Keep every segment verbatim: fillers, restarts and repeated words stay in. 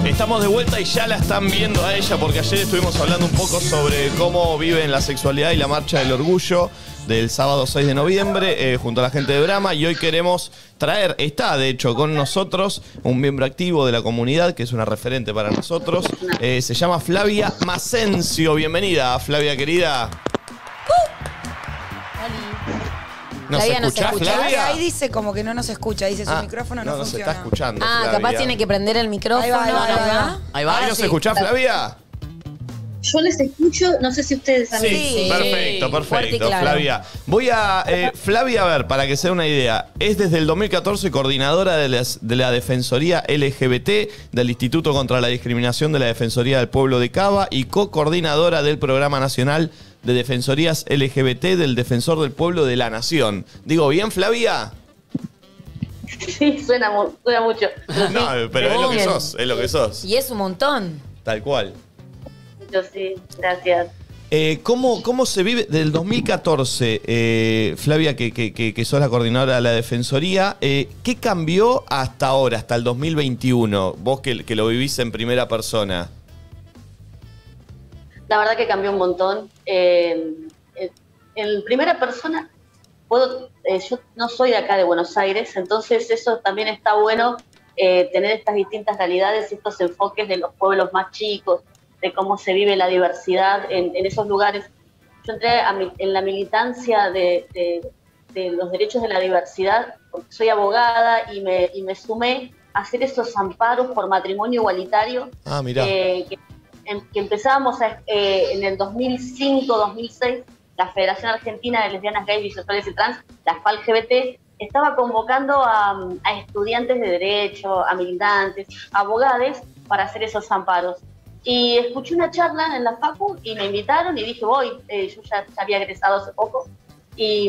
Estamos de vuelta y ya la están viendo a ella porque ayer estuvimos hablando un poco sobre cómo viven la sexualidad y la marcha del orgullo del sábado seis de noviembre eh, junto a la gente de Brahma, y hoy queremos traer, está de hecho con nosotros un miembro activo de la comunidad que es una referente para nosotros, eh, se llama Flavia Masencio. Bienvenida, Flavia querida. ¿Nos Flavia no escuchás, se escucha. Flavia? Ahí dice como que no nos escucha, dice su Ah, micrófono no, no, no se funciona. está escuchando. Ah, Flavia. capaz tiene que prender el micrófono. Ahí va, ahí va, ahí va. Ahí va. ¿Ahí nos escuchás, Flavia? Yo les escucho, no sé si ustedes Sí, también. Sí. perfecto, Fuerte y perfecto, claro. Flavia. Voy a, eh, Flavia, a ver, para que se dé una idea, es desde el dos mil catorce coordinadora de, las- de la Defensoría L G B T del Instituto contra la Discriminación de la Defensoría del Pueblo de Cava y co-coordinadora del Programa Nacional de Defensorías L G B T del Defensor del Pueblo de la Nación. ¿Digo bien, Flavia? Sí, suena, mu- suena mucho. Pero sí, No, pero es lo que Bien. sos, es lo que sos. Y es un montón. Tal cual. yo sí, gracias. Eh, ¿cómo, ¿Cómo se vive del dos mil catorce, eh, Flavia, que, que, que, que sos la coordinadora de la Defensoría? Eh, ¿Qué cambió hasta ahora, hasta el dos mil veintiuno? Vos que, que lo vivís en primera persona. La verdad que cambió un montón. Eh, eh, en primera persona, puedo, eh, yo no soy de acá de Buenos Aires, entonces eso también está bueno, eh, tener estas distintas realidades, estos enfoques de los pueblos más chicos, de cómo se vive la diversidad en, en esos lugares. Yo entré a mi- en la militancia de, de- de los derechos de la diversidad, porque soy abogada y me, y me sumé a hacer esos amparos por matrimonio igualitario, Ah, mirá. eh, que, en- que empezábamos a- eh, en el dos mil cinco, dos mil seis, la Federación Argentina de Lesbianas, Gays, Bisexuales y Trans, la F A L G B T, estaba convocando a, a estudiantes de Derecho, a militantes, a abogados, para hacer esos amparos. Y escuché una charla en la Facu y me invitaron y dije, voy, eh, yo ya, ya había egresado hace poco. Y,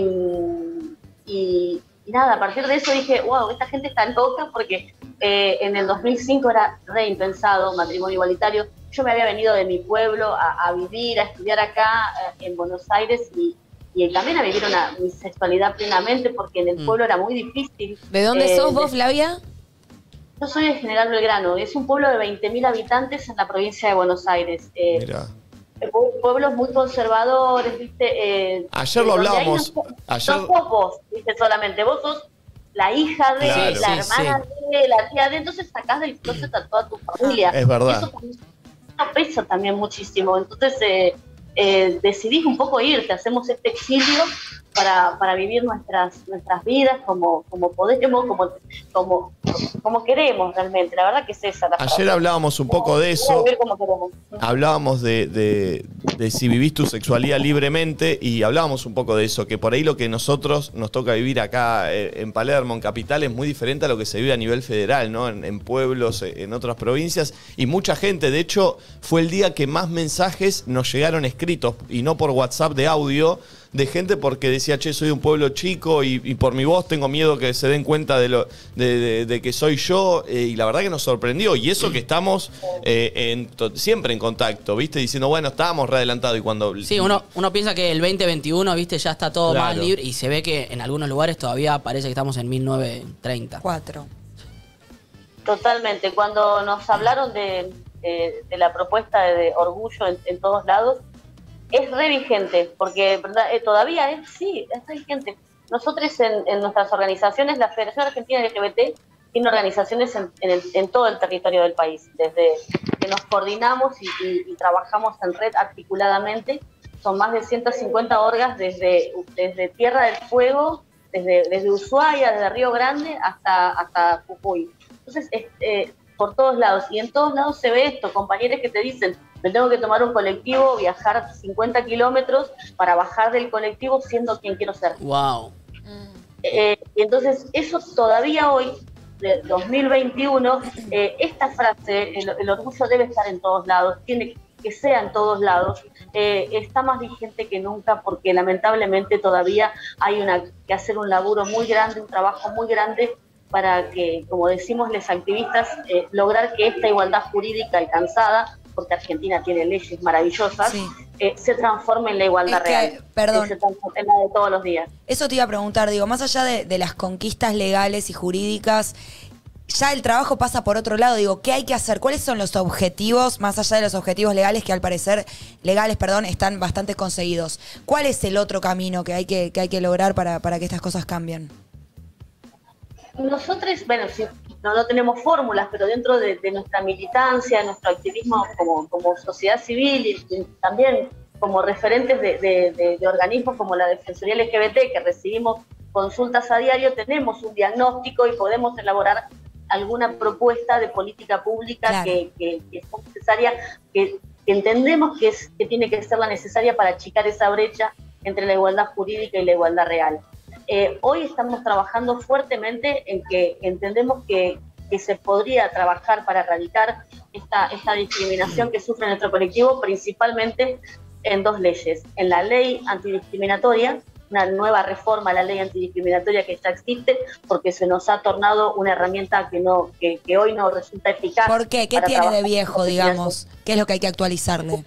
y, y nada, a partir de eso dije, wow, esta gente está loca porque eh, en el dos mil cinco era re impensado matrimonio igualitario. Yo me había venido de mi pueblo a, a vivir, a estudiar acá eh, en Buenos Aires y, y también a vivir una, mi sexualidad plenamente porque en el pueblo era muy difícil. ¿De dónde Eh, sos vos, de- Flavia? Yo soy de General Belgrano, es un pueblo de veinte mil habitantes en la provincia de Buenos Aires. Eh, Mirá. pue- pueblos muy conservadores, ¿viste? Eh, Ayer lo donde ahí hablábamos, No, ayer- no sos vos, ¿viste? Solamente vos sos la hija de, Claro. la Sí, hermana de, la tía de, entonces sacás del closet a toda tu familia. Es verdad. Y eso también- eso pesa también muchísimo. Entonces eh, eh, decidís un poco irte, hacemos este exilio para, para vivir nuestras nuestras vidas como, como podemos, como, como, como queremos realmente. La verdad que es esa la Ayer frase. hablábamos un poco de eso. Vivir como queremos. Hablábamos de, de- de si vivís tu sexualidad libremente y hablábamos un poco de eso, que por ahí lo que nosotros nos toca vivir acá eh, en Palermo, en Capital, es muy diferente a lo que se vive a nivel federal, ¿no? En, en pueblos, eh, en otras provincias. Y mucha gente, de hecho, fue el día que más mensajes nos llegaron escritos y no por WhatsApp de audio, de gente porque decía, che, soy de un pueblo chico y, y por mi voz tengo miedo que se den cuenta de, lo, de, de- de que soy yo. eh, y la verdad que nos sorprendió. Y eso que estamos eh, en to- siempre en contacto, ¿viste? Diciendo, bueno, estábamos re adelantados y cuando... Sí, uno, uno piensa que el veinte veintiuno, viste, ya está todo Claro. más libre y se ve que en algunos lugares todavía parece que estamos en mil novecientos treinta. Cuatro. Totalmente. Cuando nos hablaron de, de- de la propuesta de, de orgullo en, en todos lados, es re vigente, porque ¿verdad? Eh, todavía es, sí, es re vigente. Nosotros en, en nuestras organizaciones, la Federación Argentina L G B T tiene organizaciones en, en, el- en todo el territorio del país, desde que nos coordinamos y, y- y trabajamos en red articuladamente. Son más de ciento cincuenta orgas desde, desde Tierra del Fuego, desde, desde Ushuaia, desde Río Grande hasta, hasta Jujuy. Entonces, es, eh, por todos lados, y en todos lados se ve esto, compañeros que te dicen, me tengo que tomar un colectivo, viajar cincuenta kilómetros para bajar del colectivo siendo quien quiero ser. Wow. Eh, y entonces, eso todavía hoy, de dos mil veintiuno, eh, esta frase, el, el orgullo debe estar en todos lados, tiene que sea en todos lados, eh, está más vigente que nunca porque lamentablemente todavía hay una, que hacer un laburo muy grande, un trabajo muy grande para que, como decimos los activistas, eh, lograr que esta igualdad jurídica alcanzada, porque Argentina tiene leyes maravillosas, Sí. eh, se transforme en la igualdad Es que, real. perdón. Que se transforme en la de todos los días. Eso te iba a preguntar, digo, más allá de, de las conquistas legales y jurídicas, ya el trabajo pasa por otro lado. Digo, ¿qué hay que hacer? ¿Cuáles son los objetivos, más allá de los objetivos legales, que al parecer, legales, perdón, están bastante conseguidos? ¿Cuál es el otro camino que hay que, que, hay que lograr para, para que estas cosas cambien? Nosotros, bueno, si no, no tenemos fórmulas, pero dentro de, de nuestra militancia, de nuestro activismo como, como sociedad civil y, y también como referentes de, de, de, de organismos como la Defensoría L G B T, que recibimos consultas a diario, tenemos un diagnóstico y podemos elaborar alguna propuesta de política pública claro. que, que, que es necesaria, que, que entendemos que, es, que tiene que ser la necesaria para achicar esa brecha entre la igualdad jurídica y la igualdad real. Eh, hoy estamos trabajando fuertemente en que entendemos que, que se podría trabajar para erradicar esta, esta discriminación que sufre nuestro colectivo, principalmente en dos leyes. En la ley antidiscriminatoria, una nueva reforma a la ley antidiscriminatoria que ya existe, porque se nos ha tornado una herramienta que no que, que hoy no resulta eficaz. ¿Por qué? ¿Qué tiene de viejo, digamos? ¿Qué es lo que hay que actualizarle?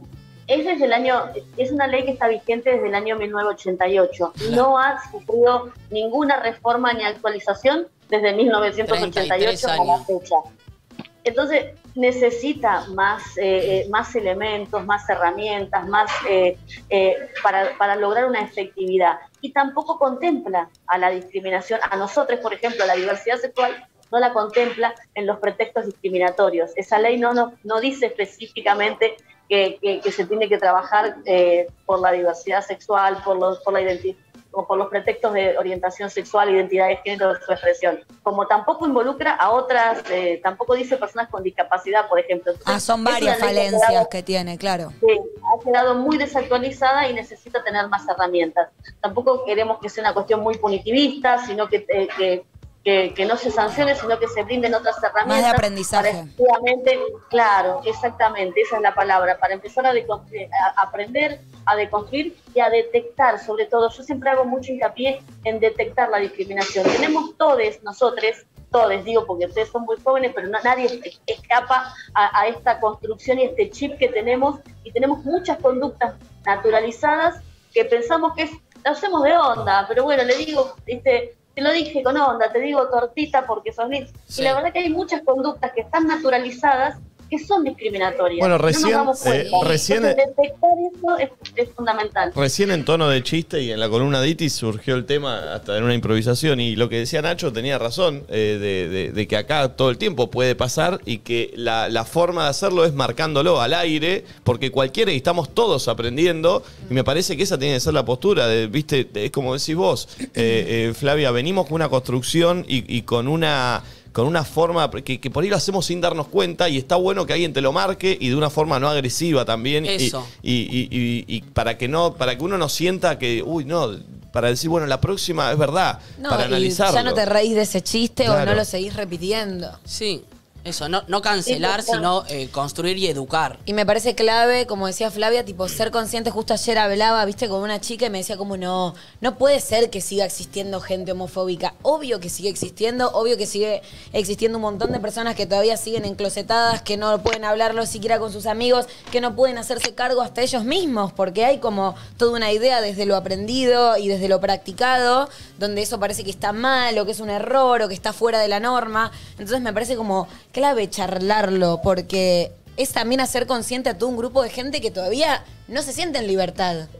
Es desde el año, es una ley que está vigente desde el año mil novecientos ochenta y ocho. No ha sufrido ninguna reforma ni actualización desde mil novecientos ochenta y ocho a la fecha. Entonces necesita más, eh, más elementos, más herramientas, más eh, eh, para, para lograr una efectividad. Y tampoco contempla a la discriminación, a nosotros, por ejemplo, a la diversidad sexual, no la contempla en los pretextos discriminatorios. Esa ley no, no, no dice específicamente que, que, que se tiene que trabajar eh, por la diversidad sexual, por, los, por la identidad, o por los pretextos de orientación sexual, identidad de género, su expresión. Como tampoco involucra a otras, eh, tampoco dice personas con discapacidad, por ejemplo. Entonces, ah, son varias falencias que, quedado, que tiene, claro. Sí, ha quedado muy desactualizada y necesita tener más herramientas. Tampoco queremos que sea una cuestión muy punitivista, sino que... Eh, que Que, que no se sancione, sino que se brinden otras herramientas. Más de aprendizaje. Para efectivamente, claro, exactamente, esa es la palabra, para empezar a, a aprender, a deconstruir y a detectar, sobre todo. Yo siempre hago mucho hincapié en detectar la discriminación. Tenemos todos, nosotros, todos, digo porque ustedes son muy jóvenes, pero no, nadie escapa a, a esta construcción y este chip que tenemos, y tenemos muchas conductas naturalizadas que pensamos que es, lo hacemos de onda, pero bueno, le digo, este... te lo dije con onda, te digo tortita porque sos gris. Sí. Y la verdad que hay muchas conductas que están naturalizadas que son discriminatorias. Bueno, recién, no nos damos eh, recién Entonces, detectar eso es, es fundamental. Recién en tono de chiste y en la columna de Itis surgió el tema hasta en una improvisación, y lo que decía Nacho tenía razón, eh, de, de, de que acá todo el tiempo puede pasar y que la, la forma de hacerlo es marcándolo al aire, porque cualquiera, y estamos todos aprendiendo, y me parece que esa tiene que ser la postura, de, viste, es como decís vos, eh, eh, Flavia, venimos con una construcción y, y con una... con una forma que, que por ahí lo hacemos sin darnos cuenta, y está bueno que alguien te lo marque y de una forma no agresiva también. Eso. Y, y, y, y, y para que no, para que uno no sienta que, uy, no, para decir, bueno, la próxima es verdad, no, para y analizarlo. ya no te reís de ese chiste, claro, o no lo seguís repitiendo. Sí. Eso, no, no cancelar, sí, sino eh, construir y educar. Y me parece clave, como decía Flavia, tipo ser consciente. Justo ayer hablaba, viste, con una chica y me decía como no, no puede ser que siga existiendo gente homofóbica. Obvio que sigue existiendo, obvio que sigue existiendo un montón de personas que todavía siguen enclosetadas, que no pueden hablarlo siquiera con sus amigos, que no pueden hacerse cargo hasta ellos mismos, porque hay como toda una idea desde lo aprendido y desde lo practicado, donde eso parece que está mal, o que es un error, o que está fuera de la norma. Entonces me parece como clave charlarlo, porque es también hacer consciente a todo un grupo de gente que todavía no se siente en libertad.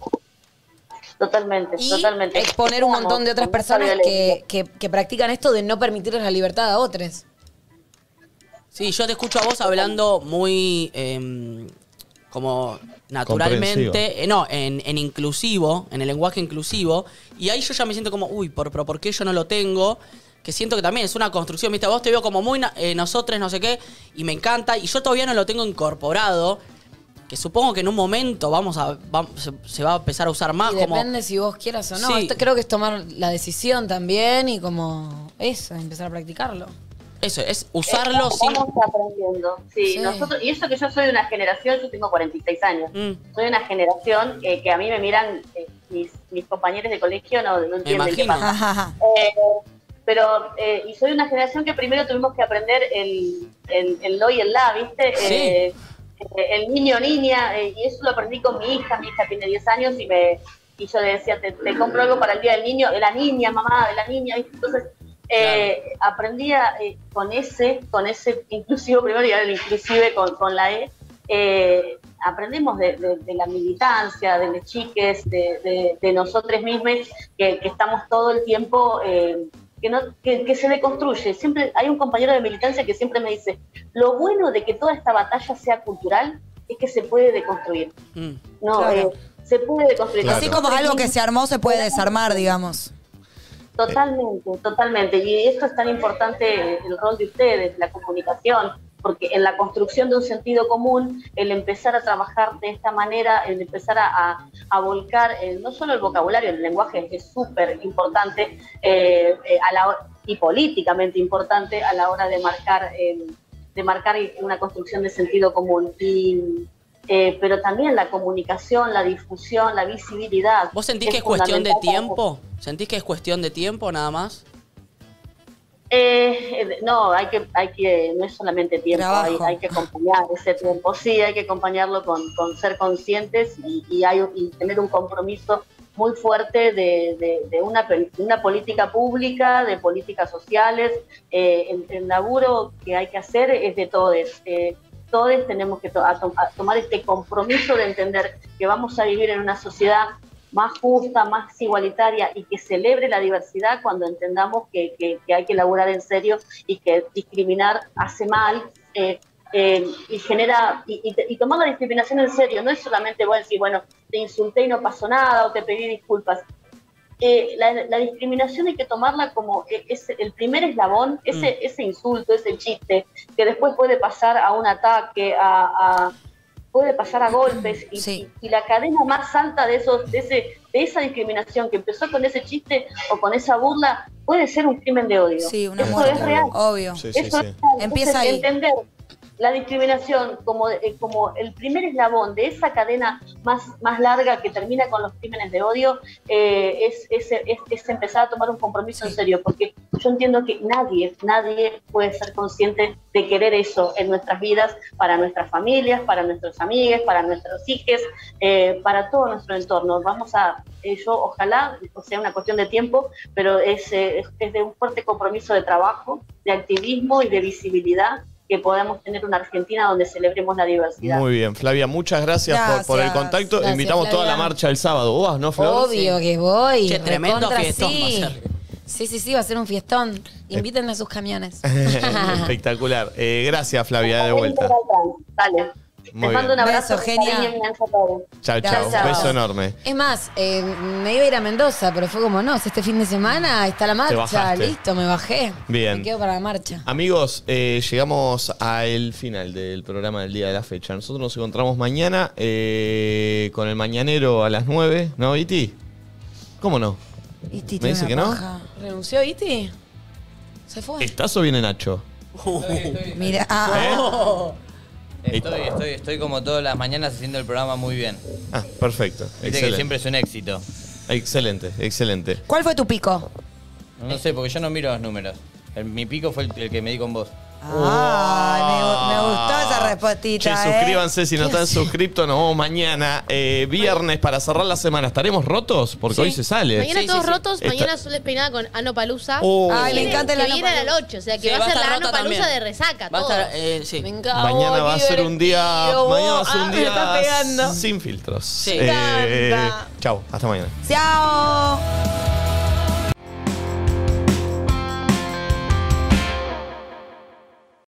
Totalmente, y totalmente. exponer un montón de otras personas que, que, que practican esto de no permitirles la libertad a otros. Sí, yo te escucho a vos hablando muy eh, como naturalmente, eh, no, en, en inclusivo, en el lenguaje inclusivo, y ahí yo ya me siento como, uy, ¿por, por, ¿por qué yo no lo tengo? Que siento que también es una construcción, ¿viste? Vos te veo como muy eh, nosotros, no sé qué, y me encanta, y yo todavía no lo tengo incorporado, que supongo que en un momento vamos a vamos, se, se va a empezar a usar más. Y como... depende si vos quieras o no. Sí. Esto creo que es tomar la decisión también y como eso, empezar a practicarlo. Eso, es usarlo eh, sin... Vamos aprendiendo, sí, sí. Nosotros, y eso que yo soy de una generación, yo tengo cuarenta y seis años, mm. soy de una generación eh, que a mí me miran, eh, mis, mis compañeros de colegio no, no entienden qué pasa. Eh, pero, eh, y soy de una generación que primero tuvimos que aprender el, el, el lo y el la, ¿viste? Sí. Eh, el niño, niña, eh, y eso lo aprendí con mi hija, mi hija tiene diez años y me y yo le decía, te, te compro algo para el día del niño, de la niña, mamá, de la niña, ¿viste? Entonces, Eh, aprendí a, eh, con ese, con ese inclusivo primero y ahora el inclusive con, con la E, eh, aprendimos de, de, de la militancia, de los chiques, de, de, de nosotros mismos, que, que estamos todo el tiempo, eh, que, no, que, que se deconstruye. Siempre hay un compañero de militancia que siempre me dice, lo bueno de que toda esta batalla sea cultural es que se puede deconstruir. Mm. No, claro. eh, se puede deconstruir. Claro. Así como algo que se armó se puede desarmar, digamos. Totalmente, totalmente. Y esto es tan importante, el rol de ustedes, la comunicación, porque en la construcción de un sentido común, el empezar a trabajar de esta manera, el empezar a, a, a volcar, el, no solo el vocabulario, el lenguaje es súper importante eh, eh, a la, y políticamente importante a la hora de marcar, eh, de marcar una construcción de sentido común. Y, eh, pero también la comunicación, la difusión, la visibilidad. ¿Vos sentís que es cuestión de tiempo? ¿Sentís que es cuestión de tiempo nada más? Eh, no, hay que, hay que, no es solamente tiempo, hay, hay que acompañar ese tiempo, sí, hay que acompañarlo con, con ser conscientes y, y, hay, y tener un compromiso muy fuerte de, de, de una, una política pública, de políticas sociales. Eh, el, el laburo que hay que hacer es de todos. Eh, todos tenemos que to a to a tomar este compromiso de entender que vamos a vivir en una sociedad más justa, más igualitaria y que celebre la diversidad cuando entendamos que, que, que hay que laburar en serio y que discriminar hace mal eh, eh, y genera y, y, y tomar la discriminación en serio. No es solamente bueno decir, bueno, te insulté y no pasó nada o te pedí disculpas. Eh, la, la discriminación hay que tomarla como es el primer eslabón, ese, mm. ese insulto, ese chiste, que después puede pasar a un ataque, a... a puede pasar a golpes y, sí. y, y la cadena más alta de esos de ese de esa discriminación que empezó con ese chiste o con esa burla puede ser un crimen de odio. Sí, una Eso muerte, es real. Obvio. Sí, sí, Eso sí. es real. Empieza ahí. Entender la discriminación como, eh, como el primer eslabón de esa cadena más, más larga que termina con los crímenes de odio eh, es, es, es, es empezar a tomar un compromiso en serio, porque yo entiendo que nadie, nadie puede ser consciente de querer eso en nuestras vidas, para nuestras familias, para nuestros amigos, para nuestros hijos, eh, para todo nuestro entorno. Vamos a, eh, yo ojalá, o sea, una cuestión de tiempo, pero es, eh, es, es de un fuerte compromiso de trabajo, de activismo y de visibilidad, que podamos tener una Argentina donde celebremos la diversidad. Muy bien, Flavia, muchas gracias, gracias. Por, por el contacto. Gracias, Invitamos Flavia. toda la marcha el sábado. ¿Vos vas, no, Flor? Obvio Sí. que voy. Che, tremendo recontra fiestón sí. va a ser. Sí, sí, sí, va a ser un fiestón. Invítenme a sus camiones. Espectacular. Eh, gracias, Flavia, de vuelta. Dale. Muy Les mando bien. un abrazo, Beso, genia. cariño inmenso a todos. Chao, chao. Gracias. Beso enorme. Es más, eh, me iba a ir a Mendoza, pero fue como, no, si este fin de semana está la marcha, bajaste. listo, me bajé. Bien. Me quedo para la marcha. Amigos, eh, llegamos al final del programa del día de la fecha. Nosotros nos encontramos mañana eh, con el mañanero a las nueve, ¿no, Iti? ¿Cómo no? Iti ¿Me tiene dice una que no? paja. ¿Renunció Iti? ¿Se fue? ¿Estás o viene Nacho? Mira, ah, Estoy, estoy, estoy como todas las mañanas haciendo el programa muy bien. Ah, perfecto. Viste que Excelente. siempre es un éxito. Excelente, excelente. ¿cuál fue tu pico? No, no sé, porque yo no miro los números. El- mi pico fue el, el que me di con vos. Ay, me, me gustó esa respuestita, Che, ¿eh? suscríbanse si no están suscriptos. Nos vemos mañana, eh, viernes, para cerrar la semana. ¿Estaremos rotos? Porque Sí. hoy se sale. Mañana Sí, todos sí, sí. rotos, Esta- mañana Sol Despeinada con Ano Palusa. Oh. Ay, me Viene- encanta el que Ano viene Palusa. al ocho, o sea que Sí, va, va a a ser la estar Ano rota Palusa también. de resaca. Va a todo. estar, eh, sí. Me encanta. Mañana Ay, va a qué ser un día. divertido. Mañana va a ser un Ah, me está día pegando. sin filtros. Sí. Eh, Me encanta. chau, hasta mañana. Chao.